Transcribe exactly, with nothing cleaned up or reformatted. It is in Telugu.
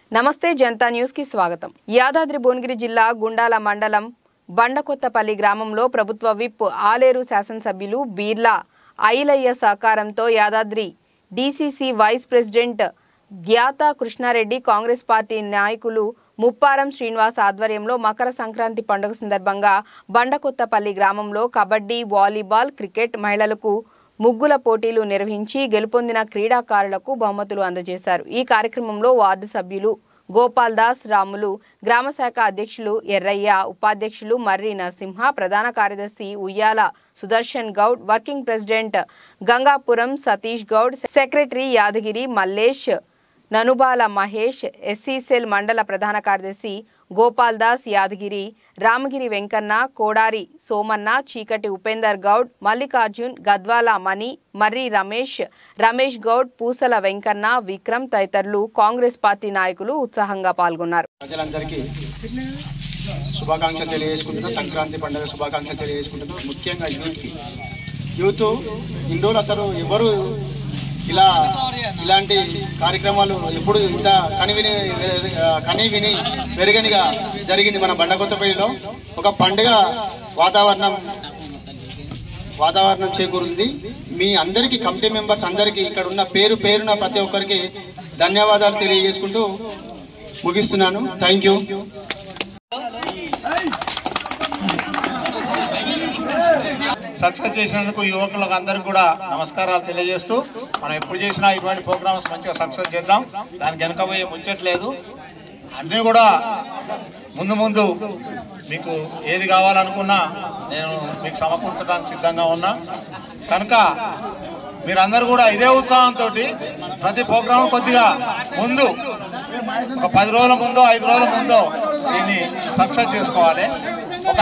నమస్తే జనతా న్యూస్ కి స్వాగతం। యాదాద్రి భువనగిరి జిల్లా గుండాల మండలం బండకొత్తపల్లి గ్రామంలో ప్రభుత్వ విప్ ఆలేరు శాసనసభ్యులు బీర్లా ఐలయ్య సహకారంతో Yadadri DCC vice president Gyatha Krishnareddy Congress party నాయకులు ముప్పారం శ్రీనివాస్ ఆధ్వర్యంలో మకర సంక్రాంతి పండుగ సందర్భంగా బండకొత్తపల్లి గ్రామంలో కబడ్డీ, వాలీబాల్, క్రికెట్, మహిళలకు ముగ్గుల పోటీలు నిర్వహించి గెలుపొందిన క్రీడాకారులకు బహుమతులు అందజేశారు। ఈ కార్యక్రమంలో వార్డు సభ్యులు గోపాల్ దాస్, రాములు, గ్రామ శాఖ అధ్యక్షులు ఎర్రయ్య, ఉపాధ్యక్షులు మర్రి నరసింహ, ప్రధాన కార్యదర్శి Uyyala Sudarshan Goud, working president Gangapuram Satish Goud, secretary Yadagiri Mallesh, Nanubala Mahesh, SC cell మండల ప్రధాన కార్యదర్శి గోపాల్ దాస్ యాదగిరి, రామగిరి వెంకన్న, కోడారి సోమన్న, చీకటి ఉపేందర్ గౌడ్, మల్లికార్జున్, గద్వాల మణి, మర్రి రమేష్, రమేష్ గౌడ్, పూసల వెంకన్న, విక్రమ్ తదితరులు కాంగ్రెస్ పార్టీ నాయకులు ఉత్సాహంగా పాల్గొన్నారు। ప్రజలందరికీ శుభాకాంక్షలు తెలియజేసుకుంటున్నా, సంక్రాంతి పండుగ శుభాకాంక్షలు తెలియజేసుకుంటున్నా। ముఖ్యంగా యూత్కి యూత్ ఇన్ని రోజులు అసలు ఎవరు ఇలా ఇలాంటి కార్యక్రమాలు ఎప్పుడు ఇంత కనివిని కని విని పెరుగనిగా జరిగింది మన బండకొత్తపల్లిలో। ఒక పండుగ వాతావరణం వాతావరణం చేకూరుంది। మీ అందరికీ కమిటీ మెంబర్స్ అందరికీ ఇక్కడ ఉన్న పేరు పేరున ప్రతి ఒక్కరికి ధన్యవాదాలు తెలియజేసుకుంటూ ముగిస్తున్నాను। Thank you. సక్సెస్ చేసినందుకు యువకులకు అందరికీ కూడా నమస్కారాలు తెలియజేస్తూ, మనం ఎప్పుడు చేసినా ఇటువంటి ప్రోగ్రామ్స్ మంచిగా సక్సెస్ చేద్దాం, దానికి వెనకపోయే ముచ్చట్లేదు। అన్నీ కూడా ముందు ముందు మీకు ఏది కావాలనుకున్నా నేను మీకు సమకూర్చడానికి సిద్ధంగా ఉన్నా కనుక మీరందరూ కూడా ఇదే ఉత్సాహంతో ప్రతి ప్రోగ్రాం కొద్దిగా ముందు ఒక పది రోజుల ముందో ఐదు రోజుల ముందో దీన్ని సక్సెస్ చేసుకోవాలి।